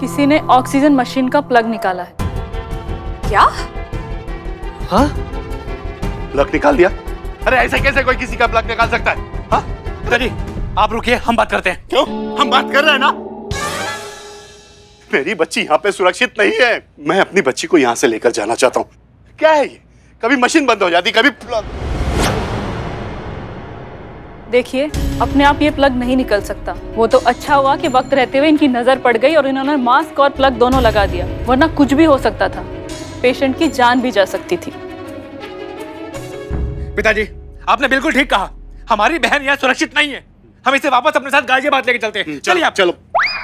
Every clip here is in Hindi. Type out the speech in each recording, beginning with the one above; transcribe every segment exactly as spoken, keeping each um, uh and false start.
किसी ने ऑक्सीजन मशीन का प्लग निकाला है। क्या? हाँ? प्लग निकाल दिया? अरे ऐसे कैसे कोई किसी का प्लग निकाल सकता है? हाँ? पिताजी आप रुकिए, हम बात करते हैं। क्यों? हम बात कर रहे हैं ना। मेरी बच्ची यहाँ पे सुरक्षित नहीं है। मैं अपनी बच्ची को यहाँ से लेकर जाना चाहता हूँ। क्या है ये? कभी मशीन बंद हो जाती, कभी प्लग। देखिए, अपने आप ये प्लग नहीं निकल सकता। वो तो अच्छा हुआ कि वक्त रहते हुए इनकी नजर पड़ गई और इन्होंने मास्क और प्लग दोनों लगा दिया, वरना कुछ भी हो सकता था। पेशेंट की जान भी जा सकती थी। पिताजी आपने बिल्कुल ठीक कहा, हमारी बहन यहाँ सुरक्षित नहीं है। हम इसे वापस अपने साथ गाजियाबाद लेके चलते हैं। चलिए आप। चलो।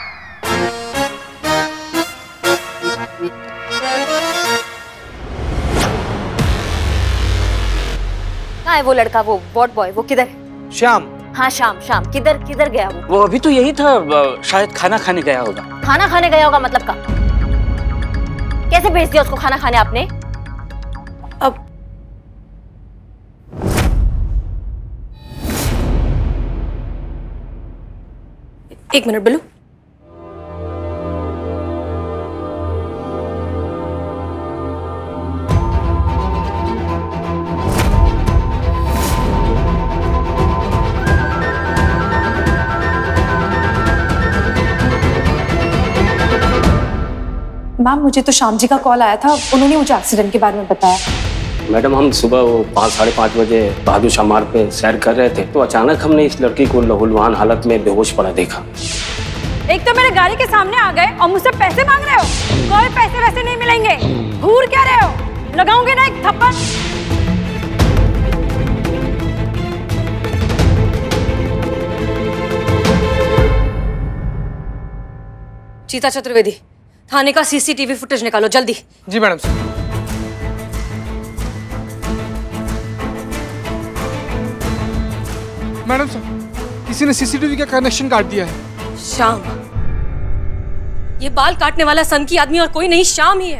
कहाँ है वो लड़का, वो बॉट बॉय, वो किधर है? श्याम। हाँ श्याम, श्याम किधर किधर गया वो? वो अभी तो यही था, शायद खाना खाने गया होगा। खाना खाने गया होगा मतलब का? कैसे भेज दिया उसको खाना खाने आपने? अब एक मिनट बिल्लू। मैम मुझे तो श्याम जी का कॉल आया था, उन्होंने मुझे एक्सीडेंट के बारे में बताया। मैडम हम सुबह वो पाँच साढ़े पाँच बजे बहादुर शाह मार्ग पे सैर कर रहे थे तो अचानक हमने इस लड़की को लहूलुहान हालत में बेहोश पड़ा देखा। एक तो मेरे गाड़ी के सामने आ गए और मुझसे पैसे मांग रहे हो। कोई पैसे वैसे नहीं मिलेंगे। घूर क्या रहे हो? लगाऊंगे ना एक थप्पड़। चीता चतुर्वेदी, थाने का सीसीटीवी फुटेज निकालो जल्दी। जी मैडम। मैडम सर, किसी ने सीसीटीवी का कनेक्शन काट दिया है। श्याम, ये बाल काटने वाला सन की आदमी और कोई नहीं, श्याम ही है।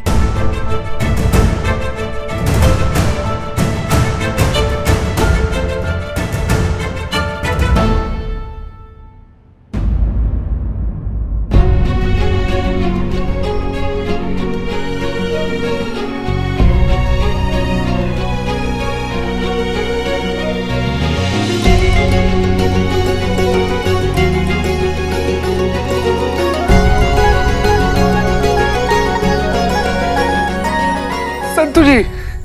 जी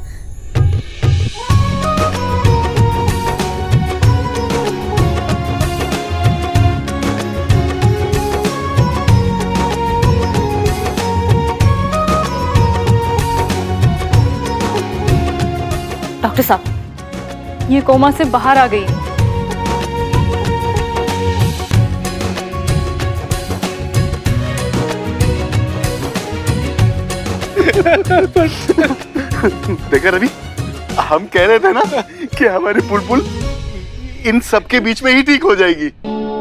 डॉक्टर साहब, ये कोमा से बाहर आ गई। देखा रवि, हम कह रहे थे ना कि हमारी बुलबुल इन सबके बीच में ही ठीक हो जाएगी।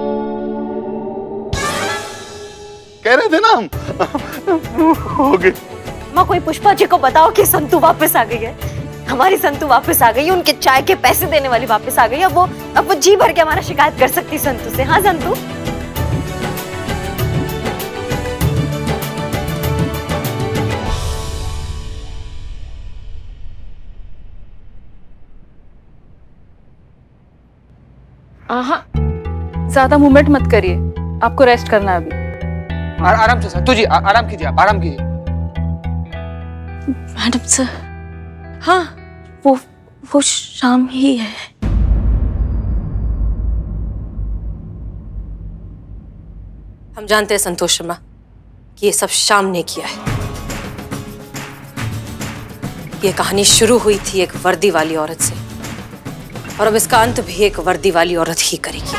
कह रहे थे ना हम, हो गए। माँ कोई पुष्पा जी को बताओ कि संतू वापस आ गई है। हमारी संतू वापस आ गई, उनके चाय के पैसे देने वाली वापस आ गई। अब वो अब वो जी भर के हमारा शिकायत कर सकती संतू से। हाँ संतू, हाँ, ज्यादा मूवमेंट मत करिए, आपको रेस्ट करना है अभी। आ, आराम से संतू जी, आ, आराम कीजिए, आप आराम कीजिए। मैडम सर, हाँ वो वो शाम ही है। हम जानते हैं संतोष शर्मा कि ये सब शाम ने किया है। ये कहानी शुरू हुई थी एक वर्दी वाली औरत से और अब इसका अंत भी एक वर्दी वाली औरत ही करेगी।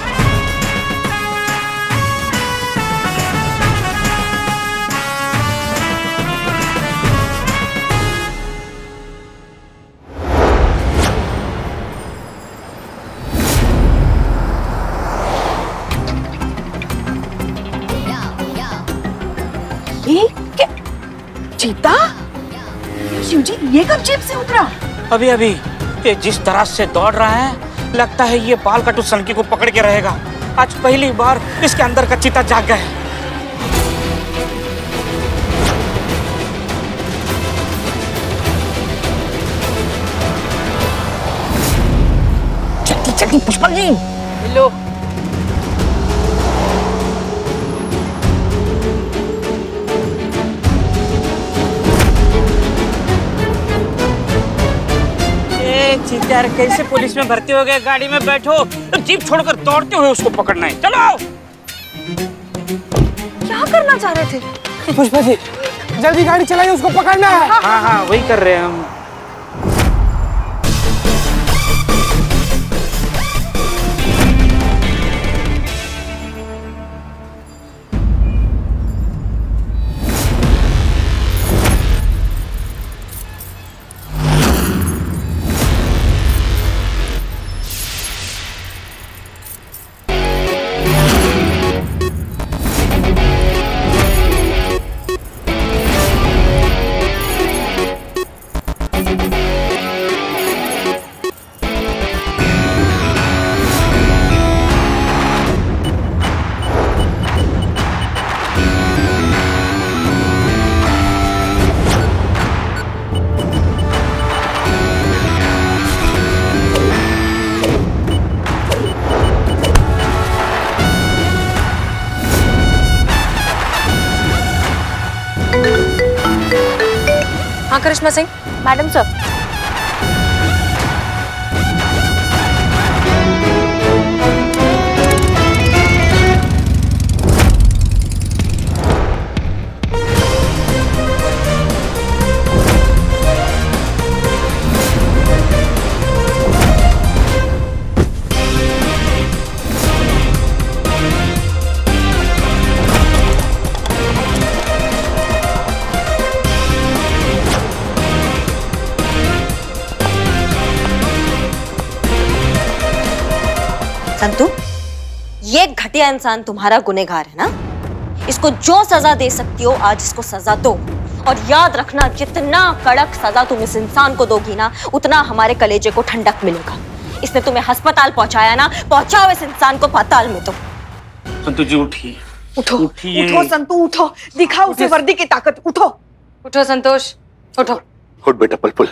ये क्या? चीता? शिवजी, ये कब जीप से उतरा? अभी अभी। ये जिस तरह से दौड़ रहा है, लगता है ये बाल कटू सनकी को पकड़ के रहेगा। आज पहली बार इसके अंदर का चीता जाग गया है। जी पुष्पा जी। लो यार कैसे पुलिस में भर्ती हो गए? गाड़ी में बैठो, जीप छोड़कर दौड़ते हुए उसको पकड़ना है। चलो। क्या करना चाह रहे थे? पुष्पा जी जल्दी गाड़ी चलाइए, उसको पकड़ना है। हाँ हाँ वही कर रहे हैं हम। हाँ करिश्मा सिंह। Madam sir. संतु, ये घटिया इंसान तुम्हारा गुनहगार है ना? इसको जो सजा दे सकती हो आज इसको सजा दो, और याद रखना जितना कड़क सजा तुम इस इंसान को दोगी ना उतना हमारे कलेजे को ठंडक मिलेगा। इसने तुम्हें अस्पताल पहुंचाया ना, पहुंचाओ इस इंसान को पाताल में। तो संतु जी उठिए। उठो उठो संतु उठो, दिखाओ उसे वर्दी की ताकत। उठो उठो संतोष उठो। उठ बेटा पलपुल।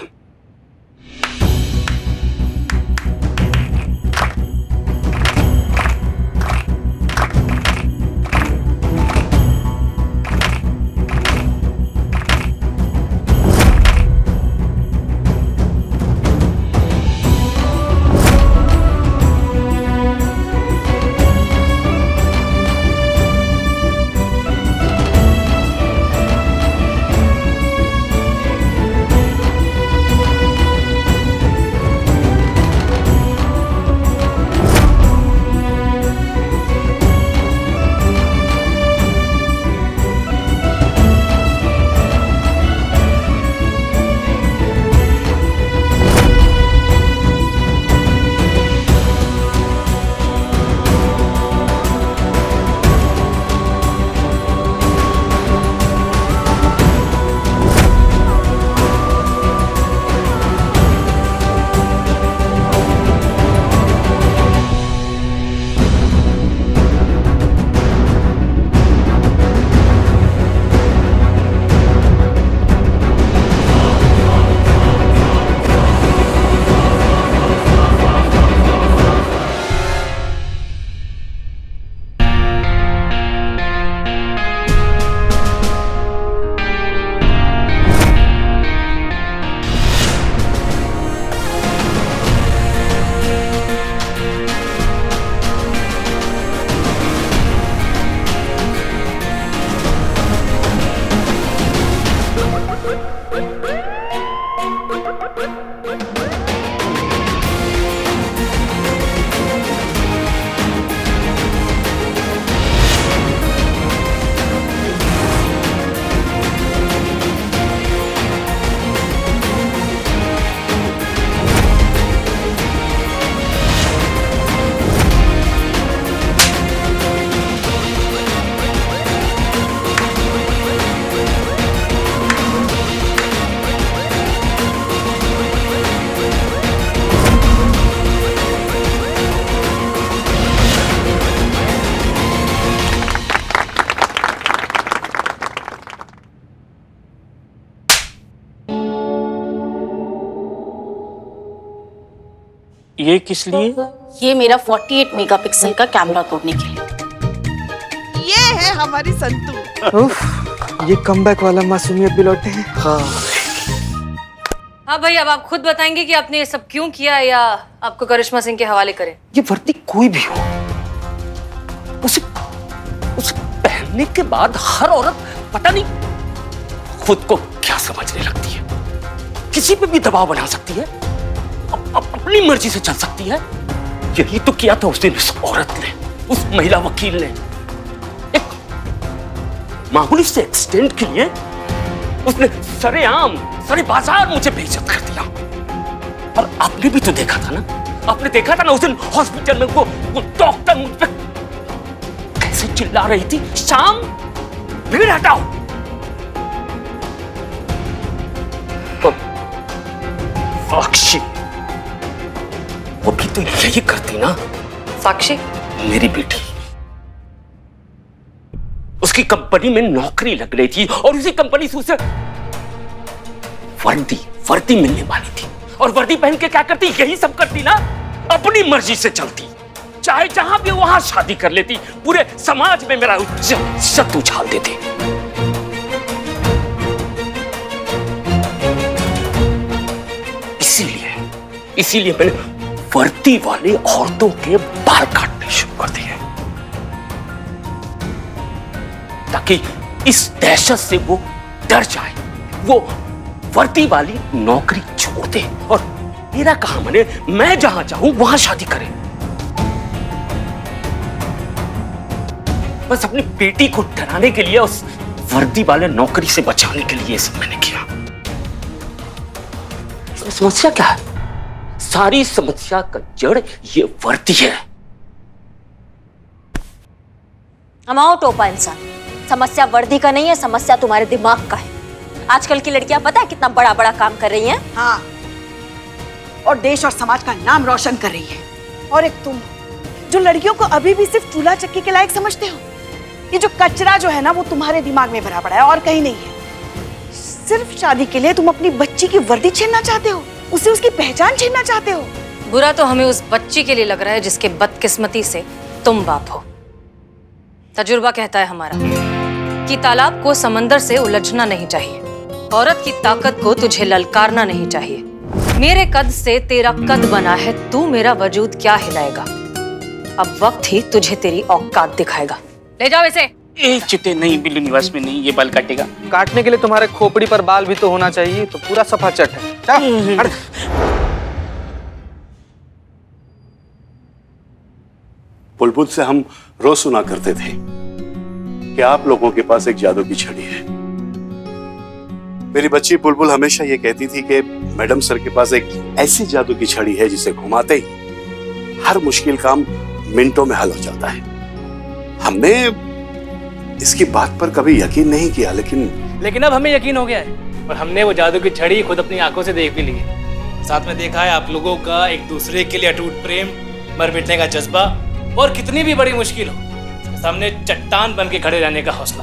ये किस लिए? ये मेरा अड़तालीस मेगापिक्सल का कैमरा तोड़ने के लिए। ये है हमारी संतू। उफ, ये कमबैक वाला मासूमियत भी लौटे हैं। हाँ हाँ भाई, अब आप खुद बताएंगे कि आपने ये सब क्यों किया या आपको करिश्मा सिंह के हवाले करें? ये वर्दी कोई भी हो, उसे उसे पहनने के बाद हर औरत पता नहीं खुद को क्या समझने लगती है, किसी पे भी दबाव बना सकती है, अप, अप, अपनी मर्जी से चल सकती है। यही तो किया था उस दिन उस औरत ने, उस महिला वकील ने। एक मामूली से एक्सीडेंट के लिए उसने सरेआम सारे बाजार मुझे बेइज्जत कर दिया। और आपने भी तो देखा था ना, आपने देखा था ना उस दिन हॉस्पिटल में वो वो डॉक्टर मुझ पे कैसे चिल्ला रही थी, शाम भीड़ हटाओ। साक्षी, वो भी तो यही करती ना। साक्षी मेरी बेटी, उसकी कंपनी में नौकरी लग रही थी और उसी कंपनी से उसे वर्दी वर्दी मिलने वाली थी, और वर्दी पहन के क्या करती, यही सब करती ना, अपनी मर्जी से चलती, चाहे जहां भी वहां शादी कर लेती, पूरे समाज में मेरा इज्जत उछाल देती। इसीलिए इसीलिए मैंने वर्दी वाली औरतों के बाल काटने शुरू कर दिए, ताकि इस दहशत से वो डर जाए, वो वर्दी वाली नौकरी छोड़ दे और मेरा कहा मने, मैं जहां चाहूं वहां शादी करे। बस अपनी बेटी को डराने के लिए, उस वर्दी वाले नौकरी से बचाने के लिए ये सब मैंने किया। समस्या क्या है? सारी समस्या का जड़ ये वर्दी है। हमाओ टोपा इंसान, समस्या वर्दी का नहीं है, समस्या तुम्हारे दिमाग का है। आजकल की लड़कियां पता है कितना बड़ा बड़ा काम कर रही हैं? हाँ, और देश और समाज का नाम रोशन कर रही है। और एक तुम जो लड़कियों को अभी भी सिर्फ चूल्हा चक्की के लायक समझते हो। ये जो कचरा जो है ना, वो तुम्हारे दिमाग में भरा पड़ा है और कहीं नहीं है। सिर्फ शादी के लिए तुम अपनी बच्ची की वर्दी छीनना चाहते हो, उसे उसकी पहचान छीनना चाहते हो। बुरा तो हमें उस बच्ची के लिए लग रहा है जिसके बदकिस्मती से तुम बाप हो। तजुर्बा कहता है हमारा कि तालाब को समंदर से उलझना नहीं चाहिए, औरत की ताकत को तुझे ललकारना नहीं चाहिए। मेरे कद से तेरा कद बना है, तू मेरा वजूद क्या हिलाएगा। अब वक्त ही तुझे तेरी औकात दिखाएगा। ले जाओ इसे। ए चिते नहीं, बिल्लू निवास में नहीं, ये बाल काटेगा। काटने के लिए तुम्हारे खोपड़ी पर बाल भी तो होना चाहिए, तो पूरा सफा चट है। चल, बुलबुल से हम रोज सुना करते थे कि आप लोगों के पास एक जादू की छड़ी है। मेरी बच्ची बुलबुल हमेशा ये कहती थी कि मैडम सर के पास एक ऐसी जादू की छड़ी है जिसे घुमाते ही हर मुश्किल काम मिनटों में हल हो जाता है। हमने इसकी बात पर कभी यकीन नहीं किया, लेकिन लेकिन अब हमें यकीन हो गया है और हमने वो जादू की छड़ी खुद अपनी आंखों से देख भी ली है। साथ में देखा है आप लोगों का एक दूसरे के लिए अटूट प्रेम, मर मिटने का जज्बा और कितनी भी बड़ी मुश्किल हो सामने चट्टान बन के खड़े रहने का हौसला।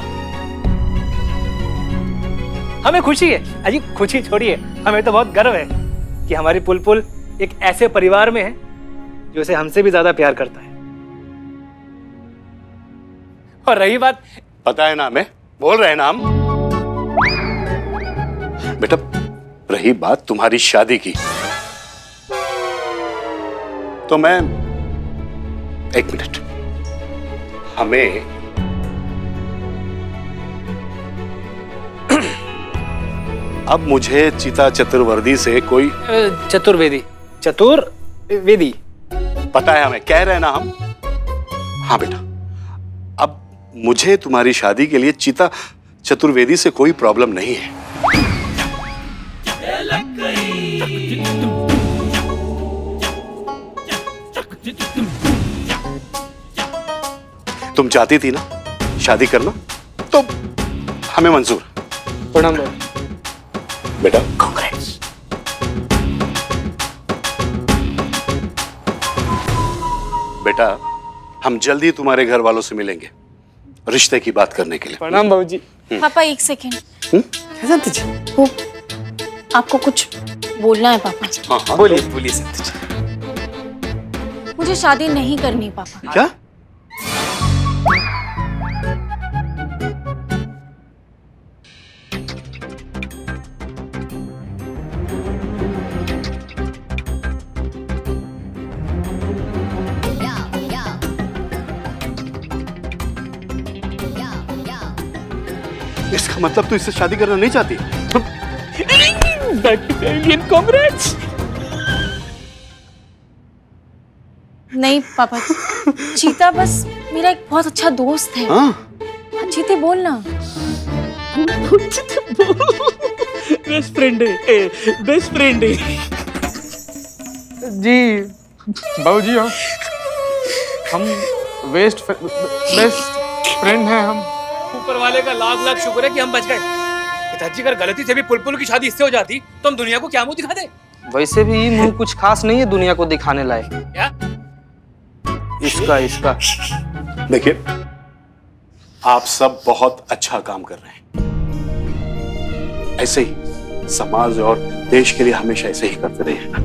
हमें खुशी है अजी, खुशी छोड़िए, हमें तो बहुत गर्व है कि हमारी पुलपुल एक ऐसे परिवार में है जो उसे हमसे भी ज्यादा प्यार करता है। और रही बात, पता है ना हमें, बोल रहे हैं ना हम। बेटा, रही बात तुम्हारी शादी की, तो मैं एक मिनट, हमें अब मुझे चिता चतुर्वेदी से कोई चतुर्वेदी चतुर्वेदी पता है हमें, कह रहे हैं ना हम। हाँ बेटा, अब मुझे तुम्हारी शादी के लिए चिता चतुर्वेदी से कोई प्रॉब्लम नहीं है। तुम चाहती थी ना शादी करना, तो हमें मंजूर। प्रणाम बेटा। कांग्रेस। बेटा, हम जल्दी तुम्हारे घर वालों से मिलेंगे रिश्ते की बात करने के लिए। प्रणाम बाबूजी। पापा एक सेकेंड, वो आपको कुछ बोलना है पापा। हाँ हाँ, बोलिए बोलिए संतोष। मुझे शादी नहीं करनी पापा। क्या? इसका मतलब तू इससे शादी करना नहीं चाहती? कांग्रेट्स। नहीं पापा, चीता बस मेरा एक बहुत अच्छा दोस्त है। हाँ? चीते बोलना। बेस्ट फ्रेंड है, बेस्ट फ्रेंड है। जी बाबू जी, हम हम बेस्ट बेस्ट फ्रेंड हैं हम। ऊपर वाले का लाख लाख शुक्र है कि हम बच गए। पिताजी अगर गलती से भी पुलपुल की शादी इससे हो जाती तो हम दुनिया को क्या मुंह दिखाते? वैसे भी मुंह कुछ खास नहीं है दुनिया को दिखाने लायक। क्या? इसका इसका देखिए, आप सब बहुत अच्छा काम कर रहे हैं। ऐसे ही समाज और देश के लिए हमेशा ऐसे ही करते रहिएगा।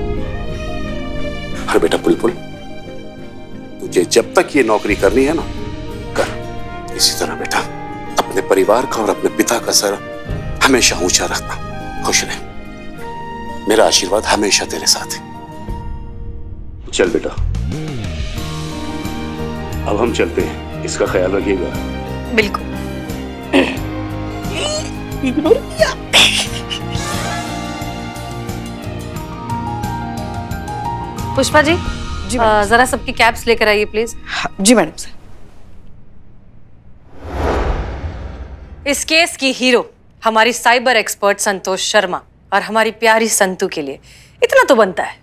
और बेटा पुलपुल, तुझे जब तक ये नौकरी करनी है ना, कर। इसी तरह बेटा अपने परिवार का और अपने पिता का सर हमेशा ऊंचा रखना। खुश रहे। मेरा आशीर्वाद हमेशा तेरे साथ है। चल बेटा, अब हम चलते हैं। इसका ख्याल रखिएगा। बिल्कुल। पुष्पा जी, जी आ, जरा सबकी कैप्स लेकर आइए प्लीज। जी मैडम सर। इस केस की हीरो हमारी साइबर एक्सपर्ट संतोष शर्मा और हमारी प्यारी संतू के लिए इतना तो बनता है।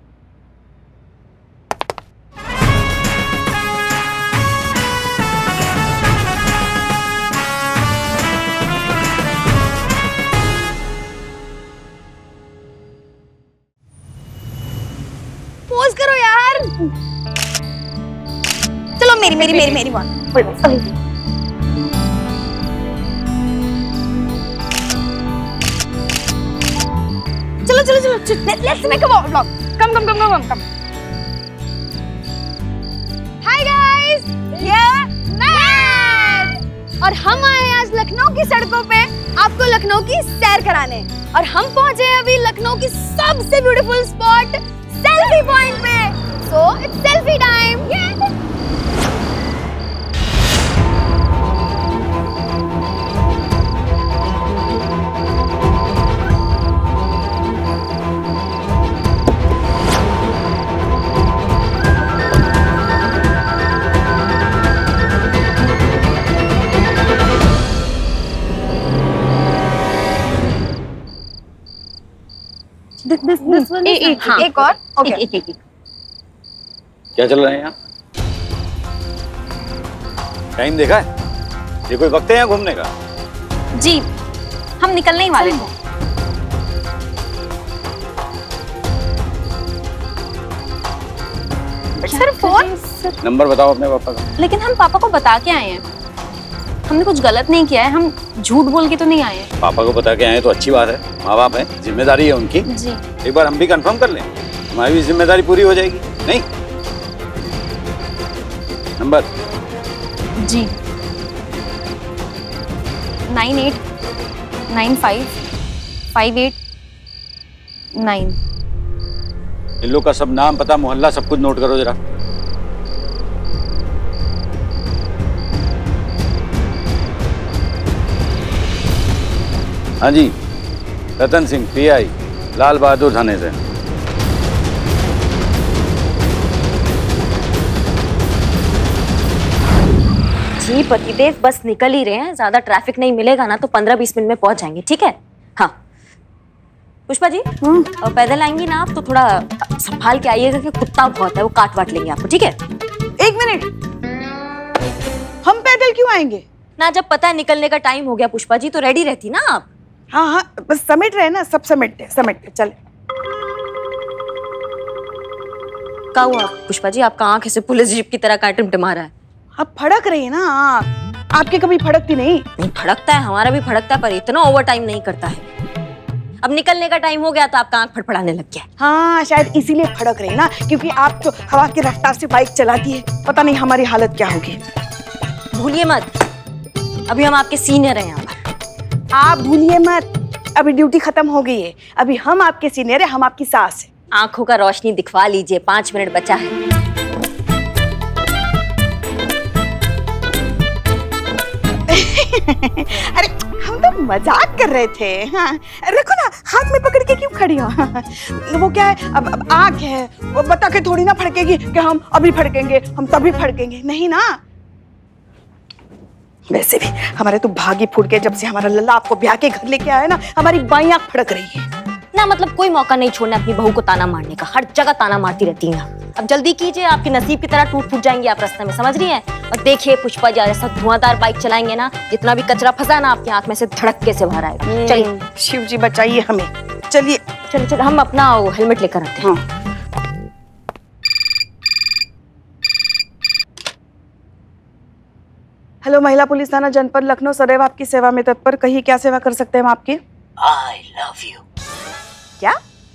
पोज करो यार। चलो मेरी मेरी मेरी मेरी बात। चलो चलो चलो, let's make a vlog. Come come come come come. Hi guys, ये मैथ और हम आए आज लखनऊ की सड़कों पे आपको लखनऊ की सैर कराने। और हम पहुंचे हैं अभी लखनऊ की सबसे ब्यूटीफुल स्पॉट सेल्फी पॉइंट पे। So it's selfie time. This, this, this one is एक, हाँ, एक और ओके एक, एक, एक। क्या चल रहा है यहाँ? टाइम देखा है? ये कोई वक्त है यहाँ घूमने का? जी, हम निकलने ही वाले थे। सर फोन नंबर बताओ अपने पापा का। लेकिन हम पापा को बता के आए हैं। हमने कुछ गलत नहीं किया है, हम झूठ बोल के तो नहीं आए हैं। पापा को बता के आए तो अच्छी बात है। माँ बाप है, जिम्मेदारी है उनकी। जी। एक बार हम भी कंफर्म कर लें, हमारी भी जिम्मेदारी पूरी हो जाएगी। नहीं? नंबर जी nine eight nine five five eight nine. इन लोग का सब नाम पता मोहल्ला सब कुछ नोट करो जरा। हाँ जी, रतन सिंह पी आई, लाल बहादुर थाने से। जी पतिदेव बस निकल ही रहे हैं, ज्यादा ट्रैफिक नहीं मिलेगा ना तो पंद्रह बीस मिनट में पहुंच जाएंगे। ठीक है? हाँ पुष्पा जी, और पैदल आएंगी ना आप तो थोड़ा संभाल के आइएगा कि कुत्ता बहुत है, वो काट वाट लेंगे आपको। ठीक है? एक मिनट, हम पैदल क्यों आएंगे? ना जब पता है निकलने का टाइम हो गया पुष्पा जी तो रेडी रहती ना आप। हाँ हाँ बस समेट रहे ना, सब समेटते समेटते चले। क्या हुआ पुष्पा जी, आपका आंख ऐसे पुलिस जीप की तरह का टिमटिमा रहा है? अब फड़क रही है ना आँख, आपके कभी फड़कती नहीं? नहीं फड़कता है, हमारा भी फड़कता है पर इतना ओवर टाइम नहीं करता है। अब निकलने का टाइम हो गया तो आपका आंख फड़फड़ाने लग गया। हाँ शायद इसीलिए फड़क रही ना, क्योंकि आप तो हवा की रफ्तार से बाइक चलाती है। पता नहीं हमारी हालत क्या होगी। भूलिए मत, अभी हम आपके सीनियर हैं यहाँ पर। आप भूलिए मत, अभी ड्यूटी खत्म हो गई है। अभी हम आपके सीनियर है, हम आपकी सास है। आंखों का रोशनी दिखवा लीजिए, पांच मिनट बचा है। अरे हम तो मजाक कर रहे थे। हाँ रखो ना, हाथ में पकड़ के क्यों खड़ी हो? वो क्या है, अब, अब आँख है, वो बता के थोड़ी ना फड़केगी कि हम अभी फड़केंगे, हम तभी फड़केंगे, नहीं ना। वैसे भी हमारे तो भागी फूट के जब से हमारा लल्ला आपको ब्याह के घर लेके आया ना, हमारी बाईं आँख फड़क रही है ना। मतलब कोई मौका नहीं छोड़ना अपनी बहू को ताना मारने का, हर जगह ताना मारती रहती हैं। अब जल्दी कीजिए, आपके नसीब की तरह टूट फूट जाएंगे आप रास्ते में, समझ रही हैं? और देखिए पुष्पा जैसा धुआंधार बाइक चलाएंगे ना, जितना भी कचरा फंसा ना आपकी आंख में से धड़क्के से बाहर आएगा। चलिए शिव जी बचाइए हमें। चलिए चलिए चलिए, हम अपना हेलमेट लेकर आते हैं। हाँ। हेलो, महिला पुलिस थाना जनपद लखनऊ सदैव आपकी सेवा में तत्पर। कहिए क्या सेवा कर सकते हैं हम आपकी? I love you. क्या?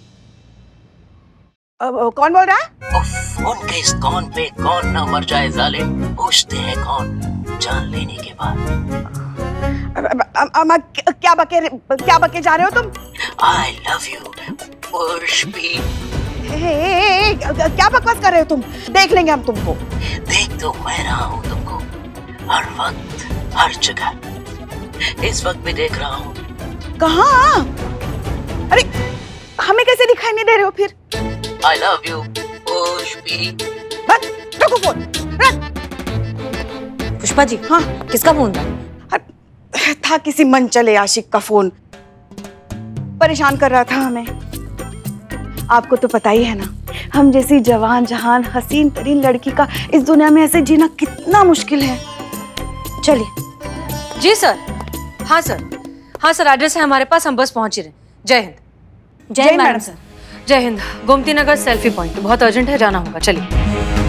अब कौन बोल रहा है? फोन के इस कौन पे कौन ना मर जाए जालिम, पूछते हैं कौन जान लेने के बाद। अब, अब, अब, अब, क्या बके क्या बके जा रहे हो तुम? I love you, Pushpi. हे, हे, हे, क्या बकवास कर रहे हो तुम? देख लेंगे हम तुमको। देख तो मैं रहा हूँ तुमको, हर वक्त हर जगह। इस वक्त भी देख रहा हूँ। कहाँ? अरे हमें कैसे दिखाई नहीं दे रहे हो फिर? I love you, Pushpi. बस रखो फोन, रख। पुष्पा जी, हाँ किसका फोन था? था किसी मनचले आशिक का फोन, परेशान कर रहा था हमें। आपको तो पता ही है ना, हम जैसी जवान जहान हसीन तरीन लड़की का इस दुनिया में ऐसे जीना कितना मुश्किल है। चलिए। जी सर। हाँ सर, हाँ सर, एड्रेस है हमारे पास, हम बस पहुंच ही रहे। जय हिंद। जय हिंद मैडम सर। जय हिंद। गोमती नगर सेल्फी पॉइंट, बहुत अर्जेंट है, जाना होगा। चलिए।